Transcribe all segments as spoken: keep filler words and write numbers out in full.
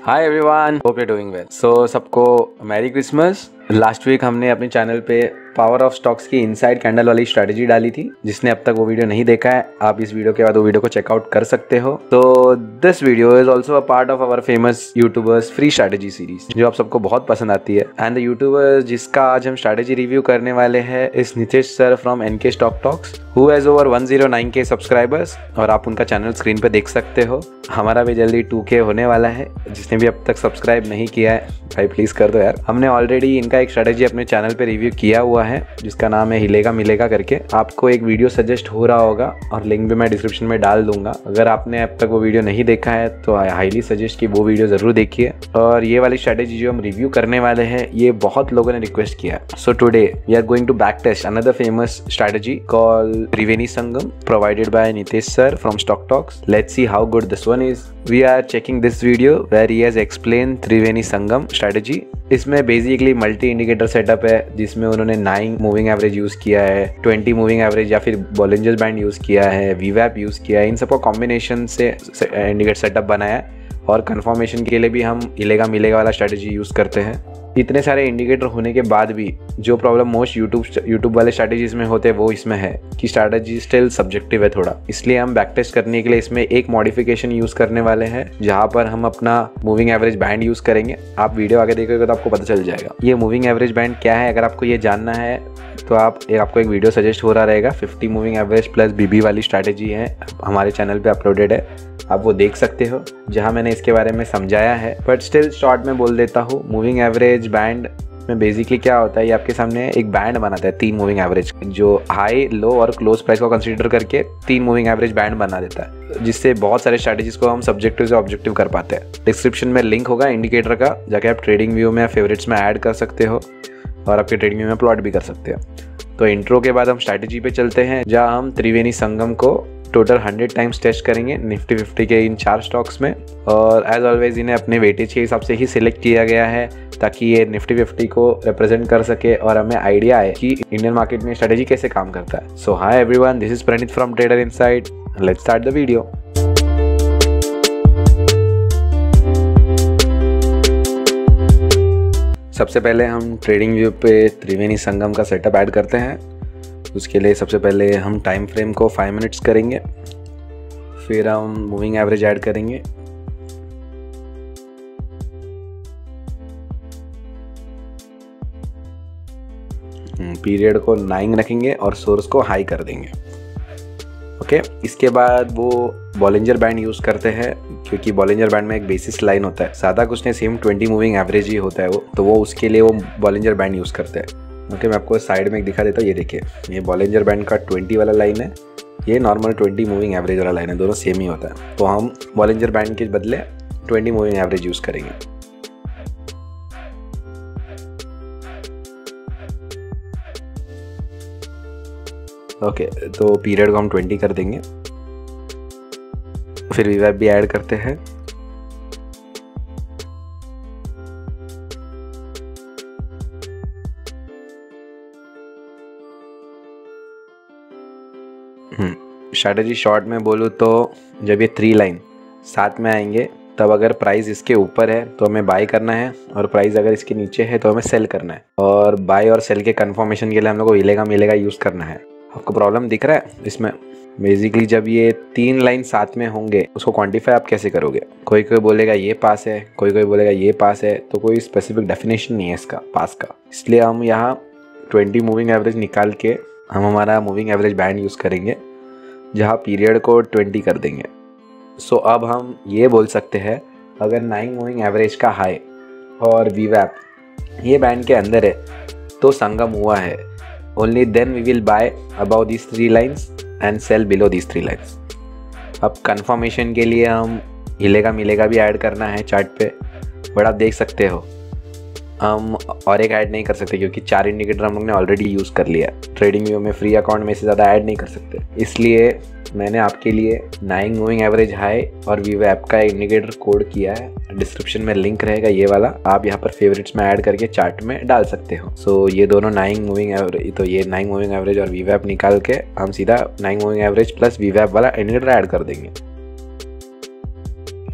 Hi everyone, hope you doing well. So सबको merry Christmas. Last week हमने अपने channel पे पावर ऑफ स्टॉक्स की इनसाइड कैंडल वाली स्ट्रेटजी डाली थी। जिसने अब तक वो वीडियो नहीं देखा है, आप इस वीडियो के बाद वो वीडियो को चेकआउट कर सकते हो। तो this video is also a part of our famous YouTubers free strategy series, जो आप सबको बहुत पसंद आती है। एंड द यूट्यूबर जिसका आज हम स्ट्रेटजी रिव्यू करने वाले हैं इस Nitesh sir from NK stock talks, who has over one zero nine K subscribers. और आप उनका चैनल स्क्रीन पे देख सकते हो। हमारा भी जल्दी टू के होने वाला है। जिसने भी अब तक सब्सक्राइब नहीं किया है भाई प्लीज कर दो यार। हमने ऑलरेडी इनका एक स्ट्रेटजी अपने चैनल पे रिव्यू किया हुआ है जिसका नाम है हिलेगा मिलेगा करके। आपको एक वीडियो सजेस्ट हो रहा होगा और लिंक भी मैं डिस्क्रिप्शन में डाल दूंगा। अगर आपने अब तक वो वीडियो नहीं देखा है तो आई हाईली सजेस्ट कि वो वीडियो जरूर देखिए। और ये वाली स्ट्रेटजी जो हम रिव्यू करने वाले हैं ये बहुत लोगों ने रिक्वेस्ट किया। So today we are going to back test another famous strategy called Triveni Sangam provided by Nitesh sir from stock talks. Let's see how good this one is. We are checking this video where he has explain Triveni Sangam strategy. इसमें basically multi indicator setup है जिसमें उन्होंने nine moving average use किया है, twenty moving average या फिर Bollinger band use किया है, वीवैप यूज किया है। इन सबका कॉम्बिनेशन से इंडिकेटर सेटअप बनाया है। और कंफर्मेशन के लिए भी हम हिलेगा मिलेगा वाला स्ट्रेटजी यूज करते हैं। इतने सारे इंडिकेटर होने के बाद भी जो प्रॉब्लम मोस्ट यूट्यूब यूट्यूब वाले स्ट्रैटेजीज में होते हैं वो इसमें है कि स्ट्रैटेजी स्टिल सब्जेक्टिव है थोड़ा। इसलिए हम बैक टेस्ट करने के लिए इसमें एक मॉडिफिकेशन यूज करने वाले हैं जहां पर हम अपना मूविंग एवरेज बैंड यूज करेंगे। आप वीडियो आगे देखोगे तो आपको पता चल जाएगा ये मूविंग एवरेज बैंड क्या है। अगर आपको ये जानना है तो आप एक आपको एक वीडियो सजेस्ट हो रहा रहेगा, fifty moving average plus BB वाली स्ट्रैटेजी है, हमारे चैनल पे अपलोडेड है, आप वो देख सकते हो जहां मैंने इसके बारे में समझाया है। बट स्टिल शॉर्ट में बोल देता हूँ। मूविंग एवरेज बैंड में बेसिकली क्या होता है, ये आपके सामने एक बैंड बनाता है तीन मूविंग एवरेज, जो हाई लो और क्लोज प्राइस को कंसीडर करके तीन मूविंग एवरेज बैंड बना देता है, जिससे बहुत सारे स्ट्रैटेजीज को हम सब्जेक्टिव से ऑब्जेक्टिव कर पाते हैं। डिस्क्रिप्शन में लिंक होगा इंडिकेटर का, जाके आप ट्रेडिंग व्यू में फेवरेट्स में ऐड कर सकते हो और आपके ट्रेडिंग व्यू में प्लॉट भी कर सकते हो। तो इंट्रो के बाद हम स्ट्रैटेजी पे चलते हैं जहां हम त्रिवेणी संगम को टोटल हंड्रेड टाइम्स टेस्ट करेंगे निफ्टी फिफ्टी के इन चार स्टॉक्स में। और एज ऑलवेज इन्हें अपने वेटेज के हिसाब से ही सिलेक्ट किया गया है ताकि ये निफ्टी फिफ्टी को रिप्रेजेंट कर सके और हमें आइडिया आए कि इंडियन मार्केट में स्ट्रेटजी कैसे काम करता है। सो hi everyone, this is Praneet from trader inside. Let's start the video. सबसे पहले हम ट्रेडिंग व्यू पे त्रिवेणी संगम का सेटअप ऐड करते हैं। उसके लिए सबसे पहले हम टाइम फ्रेम को फाइव मिनट्स करेंगे, फिर हम मूविंग एवरेज ऐड करेंगे, पीरियड को नाइन रखेंगे और सोर्स को हाई कर देंगे। ओके, इसके बाद वो बॉलिंजर बैंड यूज़ करते हैं क्योंकि बॉलिंजर बैंड में एक बेसिस लाइन होता है, ज़्यादा कुछ नहीं, सेम ट्वेंटी मूविंग एवरेज ही होता है वो, तो वो उसके लिए वो बॉलिंजर बैंड यूज़ करते हैं। ओके okay, मैं आपको साइड में एक दिखा देता हूँ। ये देखिए, ये बॉलिंजर बैंड का ट्वेंटी वाला लाइन है, ये नॉर्मल ट्वेंटी मूविंग एवरेज वाला लाइन है, दोनों सेम ही होता है। तो हम बॉलिंजर बैंड के बदले ट्वेंटी मूविंग एवरेज यूज़ करेंगे। ओके okay, तो पीरियड को हम ट्वेंटी कर देंगे, फिर वीवैप भी ऐड करते हैं। स्ट्रैटेजी शॉर्ट में बोलूँ तो जब ये थ्री लाइन साथ में आएंगे तब अगर प्राइस इसके ऊपर है तो हमें बाय करना है और प्राइस अगर इसके नीचे है तो हमें सेल करना है। और बाय और सेल के कंफर्मेशन के लिए हम लोग को हिलेगा मिलेगा यूज़ करना है। आपको प्रॉब्लम दिख रहा है इसमें? बेसिकली जब ये तीन लाइन साथ में होंगे उसको क्वांटिफाई आप कैसे करोगे? कोई कोई बोलेगा ये पास है, कोई कोई बोलेगा ये पास है, तो कोई स्पेसिफिक डेफिनेशन नहीं है इसका पास का। इसलिए हम यहाँ ट्वेंटी मूविंग एवरेज निकाल के हम हमारा मूविंग एवरेज बैंड यूज़ करेंगे जहाँ पीरियड को ट्वेंटी कर देंगे। सो so, अब हम ये बोल सकते हैं अगर नाइन मूविंग एवरेज का हाई और वीवैप ये बैंड के अंदर है तो संगम हुआ है। Only then we will buy above this three lines and sell below this three lines. अब कंफर्मेशन के लिए हम हिलेगा मिलेगा भी ऐड करना है चार्ट पे, बट आप देख सकते हो हम और एक ऐड नहीं कर सकते क्योंकि चार इंडिकेटर हम लोग ने ऑलरेडी यूज़ कर लिया। ट्रेडिंग व्यू में फ्री अकाउंट में से ज़्यादा ऐड नहीं कर सकते, इसलिए मैंने आपके लिए नाइन मूविंग एवरेज हाई और वीवैप का इंडिकेटर कोड किया है। डिस्क्रिप्शन में लिंक रहेगा ये वाला, आप यहाँ पर फेवरेट्स में ऐड करके चार्ट में डाल सकते हो। सो so, ये दोनों नाइन मूविंग एवरेज, तो ये नाइन मूविंग एवरेज और वीवैप निकाल के हम सीधा नाइन मूविंग एवरेज प्लस वीवैप वाला इंडिकेटर ऐड कर देंगे।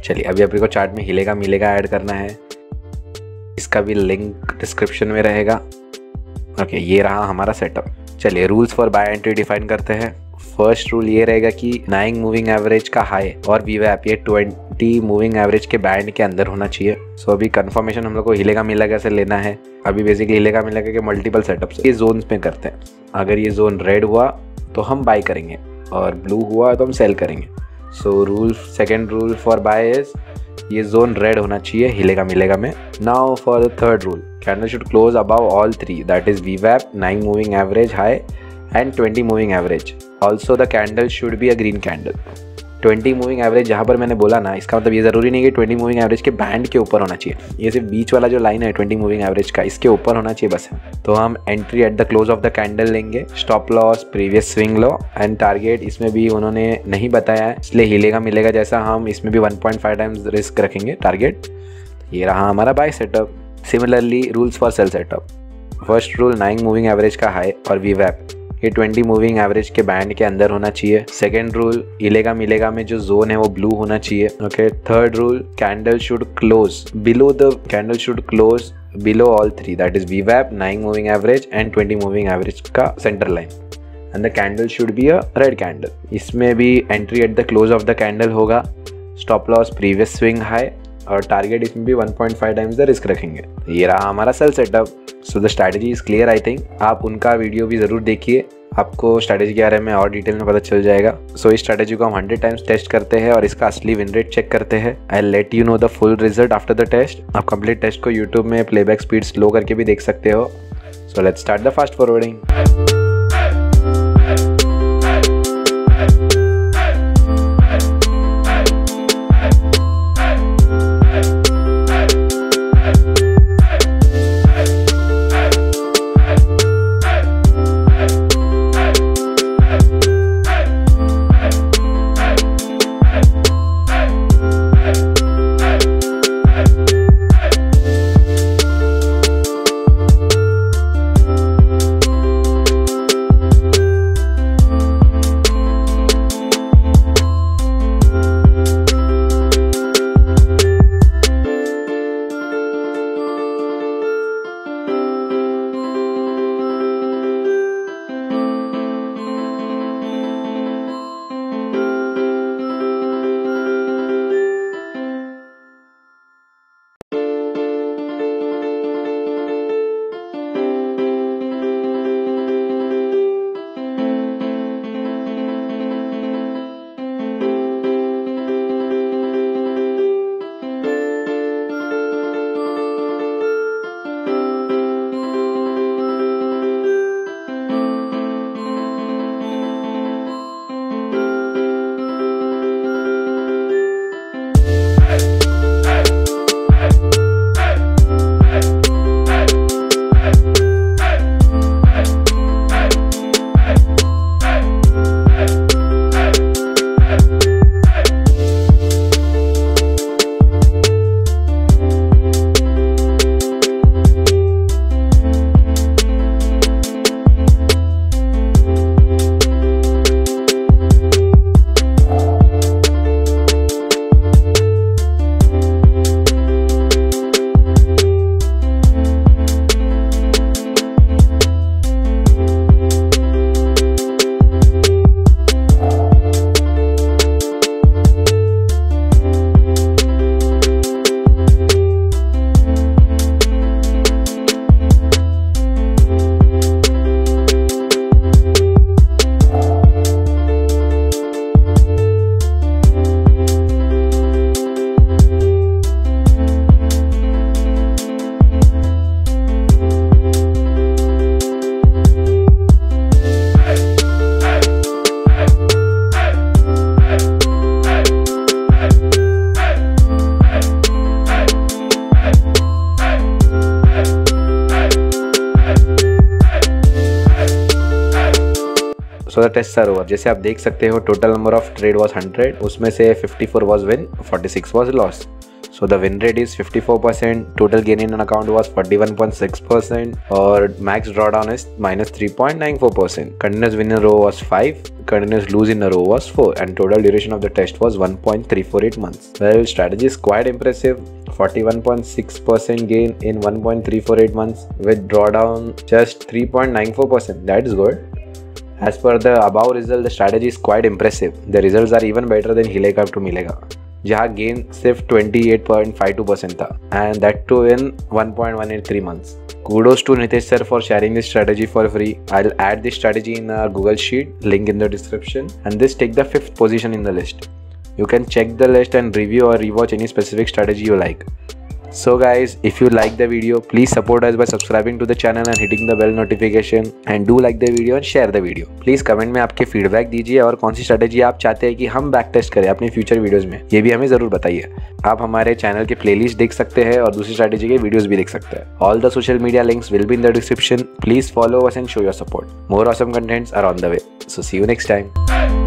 चलिए अभी अपने को चार्ट में हिलेगा मिलेगा ऐड करना है, इसका भी लिंक डिस्क्रिप्शन में रहेगा। ओके, ये रहा हमारा सेटअप। चलिए rules for buy entry define करते हैं। फर्स्ट रूल ये रहेगा कि नाइन मूविंग एवरेज का हाई और वी वैप ये ट्वेंटी मूविंग एवरेज के बैंड के अंदर होना चाहिए। सो so, अभी कंफर्मेशन हम लोग को हिलेगा मिलेगा से लेना है। अभी बेसिकली हिलेगा मिलेगा के मल्टीपल सेटअप्स ये जोन्स में करते हैं। अगर ये जोन रेड हुआ तो हम बाय करेंगे और ब्लू हुआ तो हम सेल करेंगे। So rule second rule for buy is ये जोन रेड होना चाहिए हिलेगा मिलेगा में। Now for the third rule, candle should close above all three, that is वी वैप, nine moving average high and twenty moving average. Also the candle should be a green candle. Twenty moving average जहाँ पर मैंने बोला ना, इसका मतलब ये ज़रूरी नहीं कि ट्वेंटी मूविंग एवरेज के बैंड के ऊपर होना चाहिए। ये सिर्फ बीच वाला जो लाइन है ट्वेंटी मूविंग एवरेज का, इसके ऊपर होना चाहिए बस। तो हम entry at the close of the candle लेंगे, stop loss, previous swing low and target इसमें भी उन्होंने नहीं बताया है, इसलिए हिलेगा मिलेगा जैसा हम इसमें भी one point five times risk रखेंगे टारगेट। ये रहा हमारा buy setup. Similarly rules for sell setup. First rule, nine moving average का हाई और वी वैप ये ट्वेंटी मूविंग एवरेज के बैंड के अंदर होना चाहिए। सेकेंड रूल, हिलेगा मिलेगा में जो जोन है वो ब्लू होना चाहिए। Okay, third rule, candle should close below the candle should close below all three, that is वी वैप, nine moving average and twenty moving average का centre line and the candle should be a red candle. इसमें भी entry at the close of the candle होगा, stop loss, previous swing high और target इसमें भी one point five times the risk रखेंगे। ये रहा हमारा cell setup. So the strategy is clear. I think आप उनका वीडियो भी ज़रूर देखिए, आपको स्ट्रैटेजी के बारे में और डिटेल में पता चल जाएगा। सो so, इस स्ट्रैटेजी को हम हंड्रेड टाइम्स टेस्ट करते हैं और इसका असली विन रेट चेक करते हैं। I let you know the full result after the test. आप कंप्लीट टेस्ट को यूट्यूब में प्लेबैक स्पीड स्लो करके भी देख सकते हो। So let's start the fast forwarding. So the test are over. जैसे आप देख सकते हो total number of trade was hundred, उसमें से fifty four was win, forty six was loss. So the win rate is fifty-four percent, total gain in an account was forty-one point six percent, or max drawdown is minus three point nine four percent. Continuous win in a row was five, continuous lose in a row was four, and total duration of the test was one point three four eight months. Well, strategy is quite impressive. forty-one point six percent gain in one point three four eight months with drawdown just three point nine four percent. That is good. As per the above result, the strategy is quite impressive. The results are even better than हिलेगा to मिलेगा, जहाँ gain सिर्फ twenty-eight point five two percent था, and that too in one point one eight three months. Kudos to Nitesh sir for sharing this strategy for free. I'll add this strategy in our Google Sheet, link in the description, and this take the fifth position in the list. You can check the list and review or rewatch any specific strategy you like. So guys, if you like the video, please support us by subscribing to the channel and hitting the bell notification, and do like the video and share the video. Please comment में आपके feedback दीजिए और कौन सी strategy आप चाहते हैं कि हम बैक टेस्ट करें अपने फ्यूचर वीडियोस में, ये भी हमें जरूर बताइए। आप हमारे चैनल के प्लेलिस्ट देख सकते हैं और दूसरी स्ट्रेटेजी के वीडियोस भी देख सकते हैं। All the social media links will be in the description. Please follow us and show your support. More awesome contents are on the way. So see you next time.